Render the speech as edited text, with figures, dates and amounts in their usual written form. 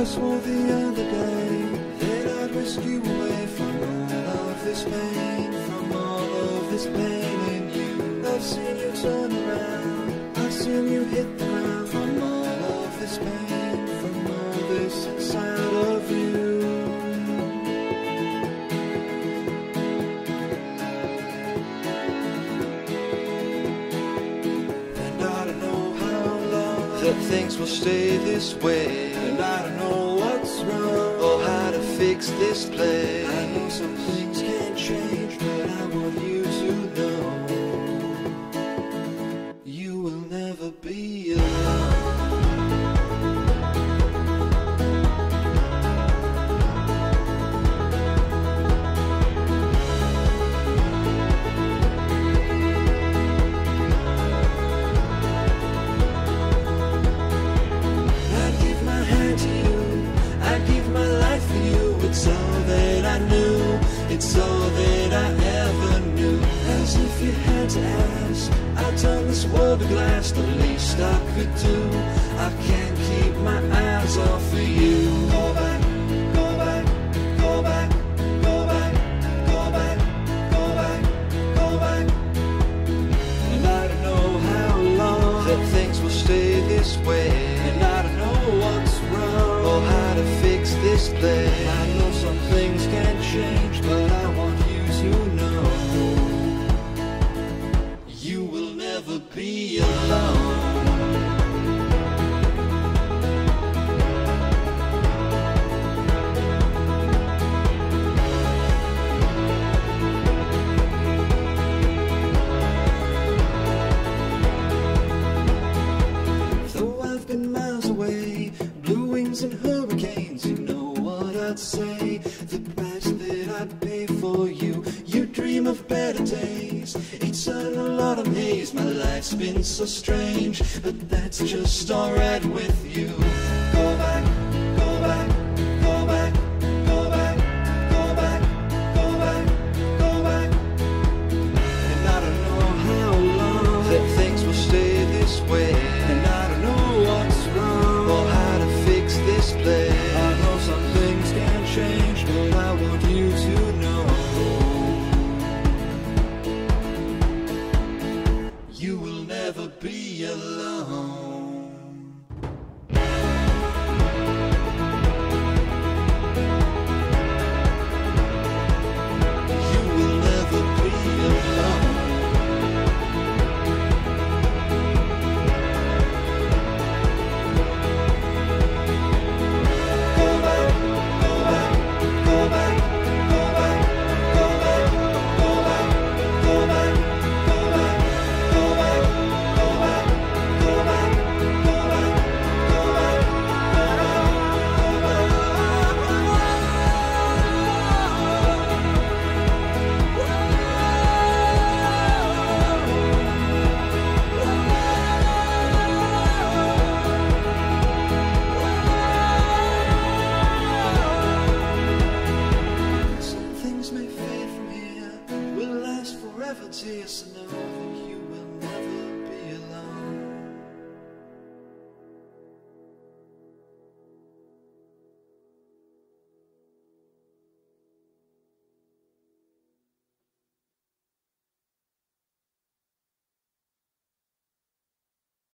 I swore the other day that I'd risk you away from all of this pain, from all of this pain in you. I've seen you turn around, I've seen you hit the ground, from all of this pain, from all this inside of you. And I don't know how long that things will stay this way, and I don't know what's wrong or how to fix this place. I know some things can't change, but I want you to know you will never be alone. It's all that I knew, it's all that I ever knew. As if you had to ask, I'd turn this world to glass, the least I could do. I can't keep my eyes off of you. Go back, go back, go back, go back, go back, go back, go back. And I don't know how long that things will stay this way, and I don't know what's wrong or how to fix this place. I know some things can't change, but I want you to know you will never be alone. Though I've been miles away, blue wings and hurricanes, you know what I'd say, the price that I'd pay for you. You dream of better days, eternal autumn haze. My life's been so strange, but that's just alright with you. Go back.